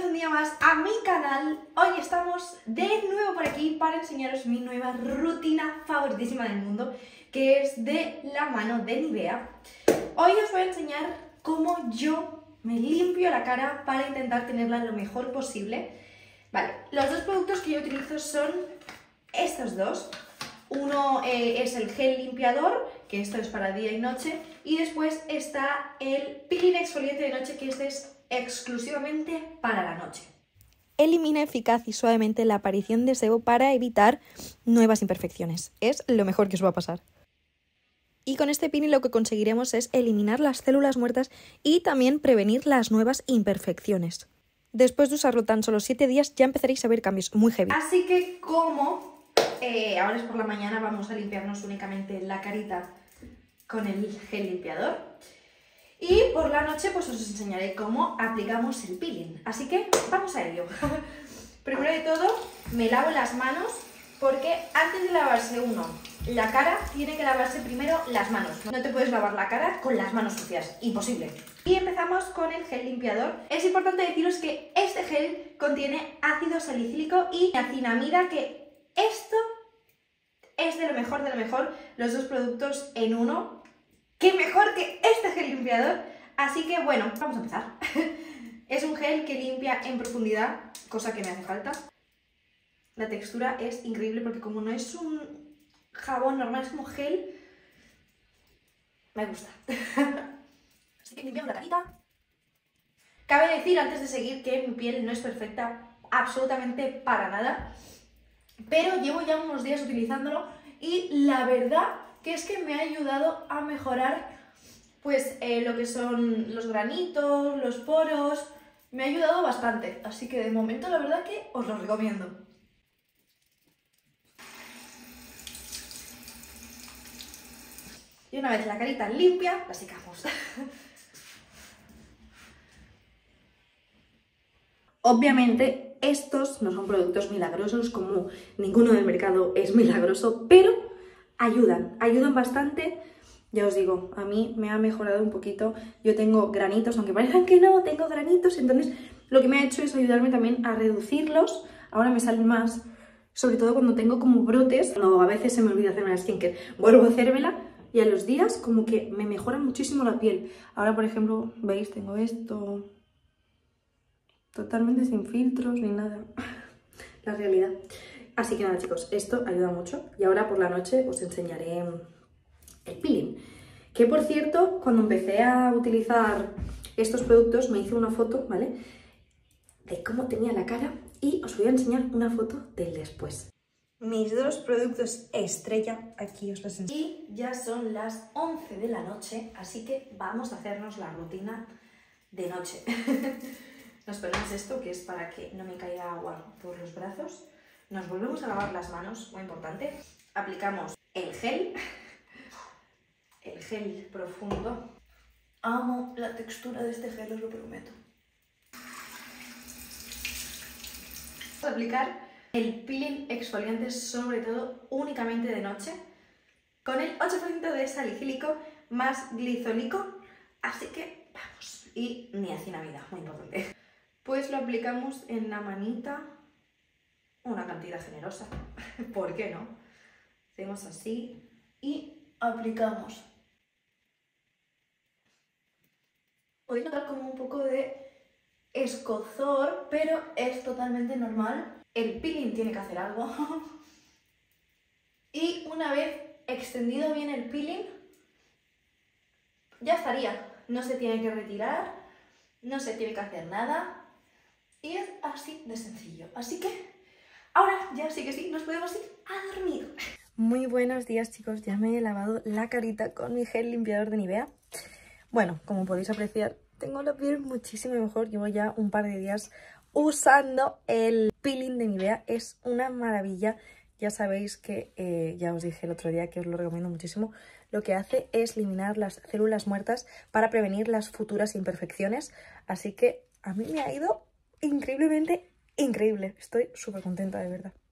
un día más a mi canal. Hoy estamos de nuevo por aquí para enseñaros mi nueva rutina favoritísima del mundo, que es de la mano de Nivea. Hoy os voy a enseñar cómo yo me limpio la cara para intentar tenerla lo mejor posible. Vale, los dos productos que yo utilizo son estos dos. Uno es el gel limpiador, que esto es para día y noche, y después está el peeling exfoliante de noche, que este es exclusivamente para la noche. Elimina eficaz y suavemente la aparición de sebo para evitar nuevas imperfecciones. Es lo mejor que os va a pasar. Y con este peeling lo que conseguiremos es eliminar las células muertas y también prevenir las nuevas imperfecciones. Después de usarlo tan solo 7 días ya empezaréis a ver cambios muy heavy. Así que como ahora es por la mañana, vamos a limpiarnos únicamente la carita con el gel limpiador. Y por la noche pues os enseñaré cómo aplicamos el peeling. Así que vamos a ello. Primero de todo me lavo las manos porque antes de lavarse uno la cara, tiene que lavarse primero las manos. No te puedes lavar la cara con las manos sucias, imposible. Y empezamos con el gel limpiador. Es importante deciros que este gel contiene ácido salicílico y niacinamida, que esto es de lo mejor, los dos productos en uno. ¡Qué mejor que este gel limpiador! Así que bueno, vamos a empezar. Es un gel que limpia en profundidad, cosa que me hace falta. La textura es increíble porque como no es un jabón normal, es como gel, me gusta. Así que limpiamos la carita. Cabe decir antes de seguir que mi piel no es perfecta absolutamente para nada, pero llevo ya unos días utilizándolo y la verdad que es que me ha ayudado a mejorar pues lo que son los granitos, los poros. Me ha ayudado bastante, así que de momento la verdad que os lo recomiendo. Y una vez la carita limpia, la secamos. Obviamente estos no son productos milagrosos, como ninguno del mercado es milagroso, pero ayudan bastante. Ya os digo, a mí me ha mejorado un poquito. Yo tengo granitos, aunque parezcan que no, tengo granitos, entonces lo que me ha hecho es ayudarme también a reducirlos. Ahora me salen más, sobre todo cuando tengo como brotes, o a veces se me olvida hacerme la skincare, vuelvo a hacérmela y a los días como que me mejora muchísimo la piel. Ahora, por ejemplo, veis, tengo esto totalmente sin filtros ni nada. La realidad. Así que nada, chicos, esto ayuda mucho. Y ahora por la noche os enseñaré el peeling. Que por cierto, cuando empecé a utilizar estos productos me hice una foto, ¿vale?, de cómo tenía la cara y os voy a enseñar una foto del después. Mis dos productos estrella, aquí os los enseño. Y ya son las 11 de la noche, así que vamos a hacernos la rutina de noche. Nos ponemos esto, que es para que no me caiga agua por los brazos. Nos volvemos a lavar las manos, muy importante. Aplicamos el gel profundo. Amo la textura de este gel, os lo prometo. Vamos a aplicar el peeling exfoliante, sobre todo únicamente de noche, con el 8% de salicílico más glicólico, así que vamos. Y niacinamida, muy importante. Pues lo aplicamos en la manita, una cantidad generosa, ¿por qué no? Hacemos así y aplicamos. Podéis notar como un poco de escozor, pero es totalmente normal. El peeling tiene que hacer algo. Y una vez extendido bien el peeling, ya estaría. No se tiene que retirar, no se tiene que hacer nada. Y es así de sencillo. Así que ahora ya sí que sí, nos podemos ir a dormir. Muy buenos días, chicos. Ya me he lavado la carita con mi gel limpiador de Nivea. Bueno, como podéis apreciar, tengo la piel muchísimo mejor. Llevo ya un par de días usando el peeling de Nivea. Es una maravilla. Ya sabéis que, ya os dije el otro día que os lo recomiendo muchísimo. Lo que hace es eliminar las células muertas para prevenir las futuras imperfecciones. Así que a mí me ha ido increíblemente increíble. Estoy súper contenta, de verdad.